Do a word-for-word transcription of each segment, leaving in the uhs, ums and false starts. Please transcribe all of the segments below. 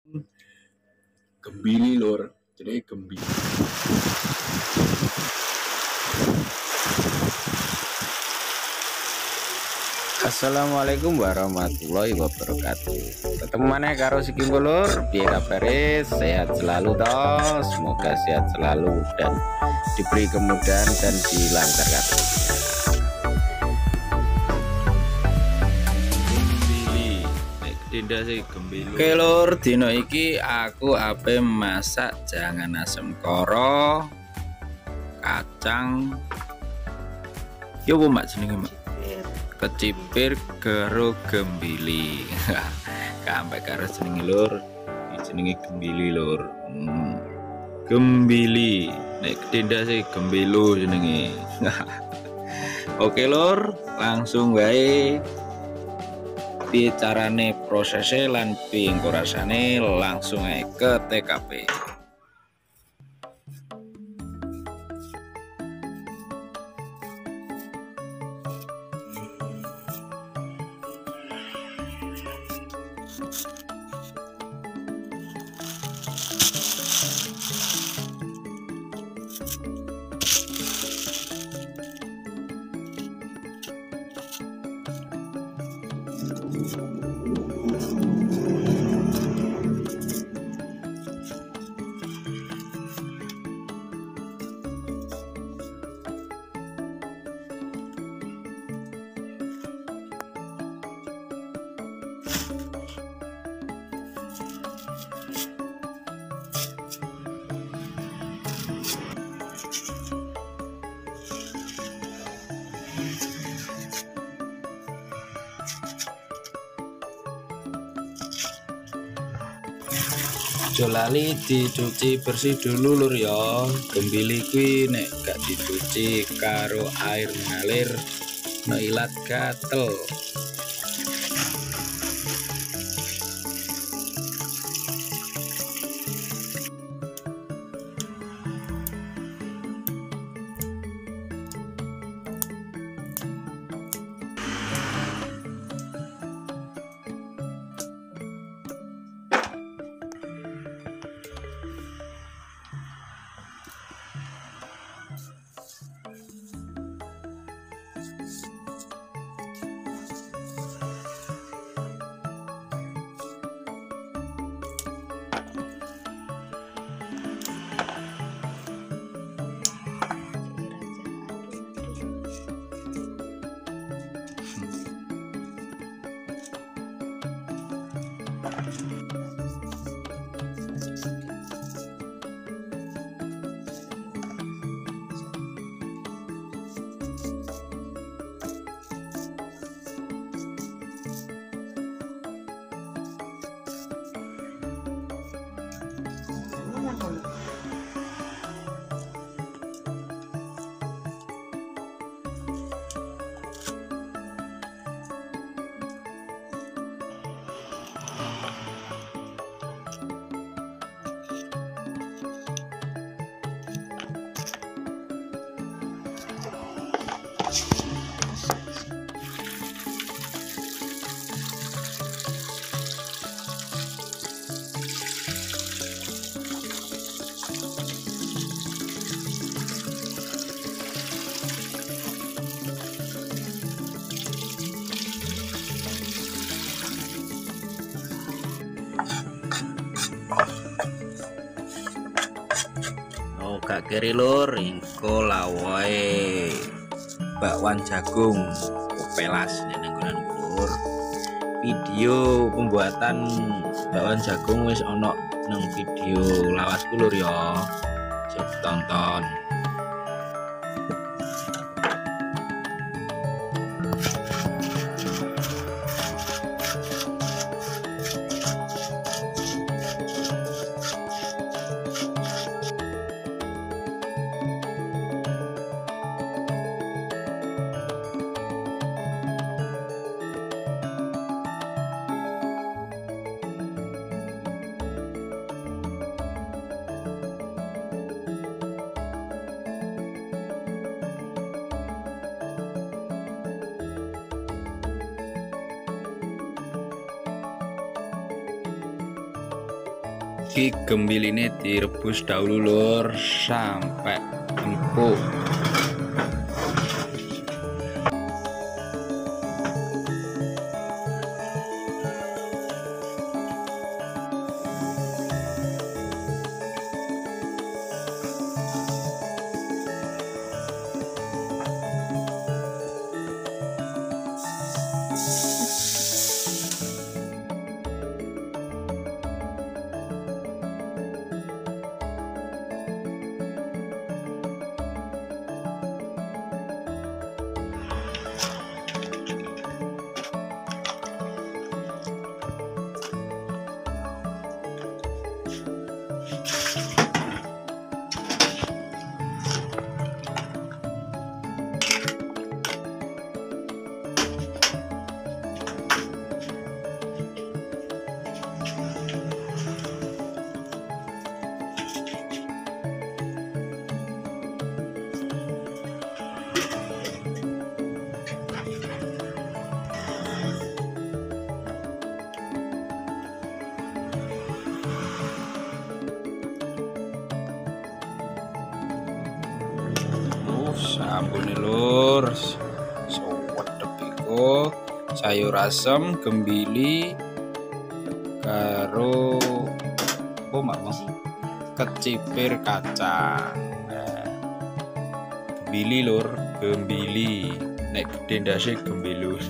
Gembili lur, jenenge gembili. Assalamualaikum warahmatullahi wabarakatuh. Ketemu mana karo si Kimbo lur, piye kabare? Sehat selalu toh, semoga sehat selalu dan diberi kemudahan dan dilancarkan. Gembili, nek tindak sih gembili. Oke lur, dino iki aku ape masak jangan asem koro, kacang. Yo mak jenenge mak. Kecipir karo gembili. Sampai karo jenenge lur, jenenge gembili lur. Hmm. Gembili, nek tindak sih gembilo jenenge. Oke lur, langsung wae. Piye carane prosesnya lan piye engko rasane, langsung ae ke T K P. Aja lali dicuci bersih dulu lur ya. Gembili kuwi nek gak dicuci karo air mengalir no ilat gatel. Oh gak kiri lur, ingko lawae bakwan jagung pelas nenenggonan lur. Video pembuatan bakwan jagung wis ono nang video lawasku lur ya. Coba tonton. Ki gembiline direbus dahulu lur sampai empuk. Sampun lur, sewedep iku sayur asem gembili karo apa mak kecipir kacang. Nah, gembili lur, gembili nek gede ndase gembilun.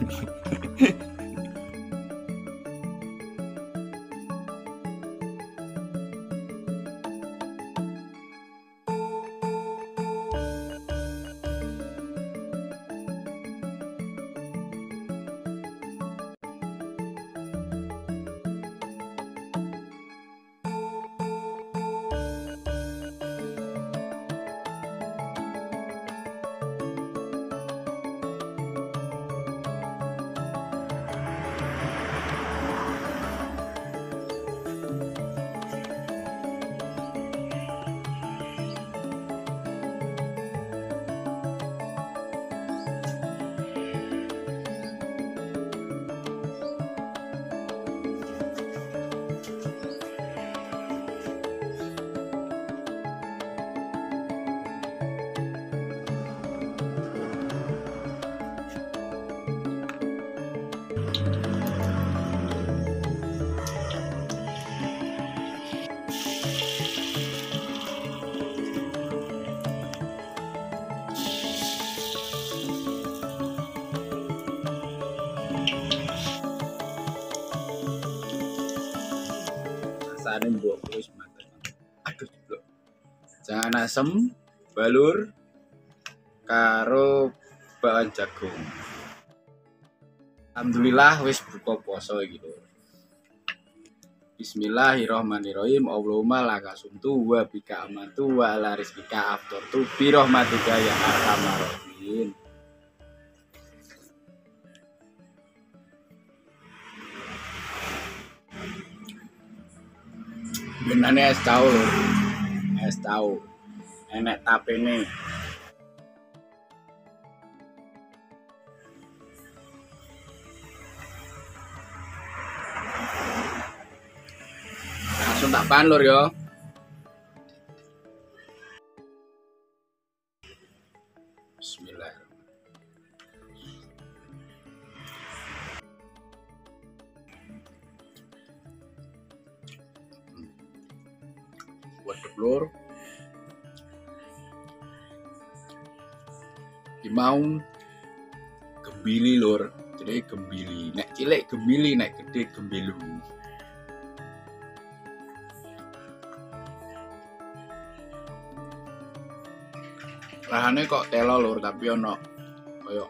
Rasane mbok wis mantep. Aduh jeblok. Jangan asem, balur karo bahan jagung. Alhamdulillah wis buka puasa iki lho. Bismillahirrahmanirrahim. Allahumma lakasumtu wa bika amantu wa ala rizqika aftartu bi rahmatika ya arhamar rahimin. Benane es tahu lho. Es tahu. Enek tapene. Langsung tak pan lur ya. Bismillah. Buat telur mau gembili lur, jadi gembili nek cilik gembili nek gede gembilu. Rahane kok telo lur, tapi ono koyo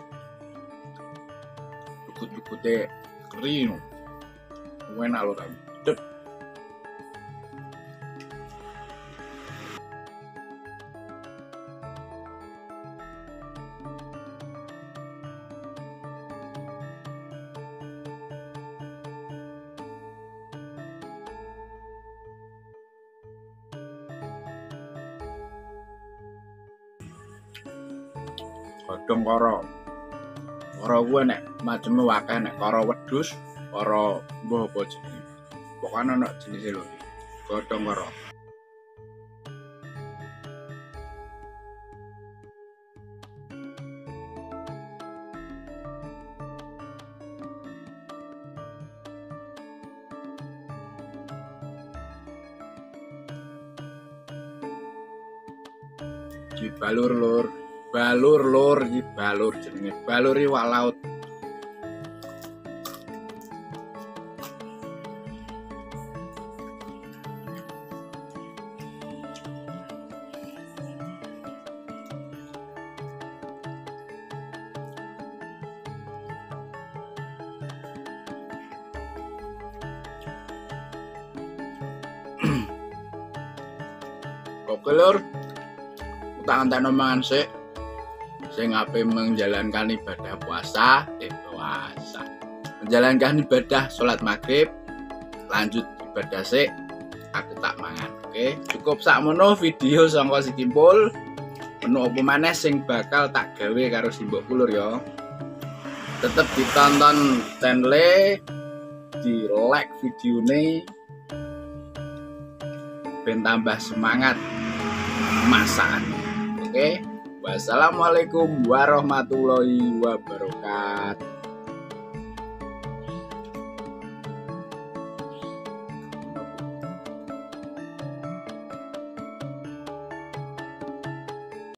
lukut-lukute kering. Enak lur. Dep. Godhong karo. Karo kuwi nek maceme akeh nek karo wedhus, karo mbah apa jenenge. Pokoke ana jenise lho. godhong karo. Di balur lur, balur lur, di balur jenenge balur iwak laut. Oke lur, tak antekno mangan sik. Sing ape menjalankan ibadah puasa, eh puasa. Menjalankan ibadah salat maghrib, lanjut ibadah sik. Aku tak mangan. Oke, cukup sakmono video sangka Sikimpul. Menu apa maneh sing bakal tak gawe karo simbokku lur ya. Tetep ditonton channel, di like videone ben tambah semangat masakan. Oke, wassalamualaikum warahmatullahi wabarakatuh.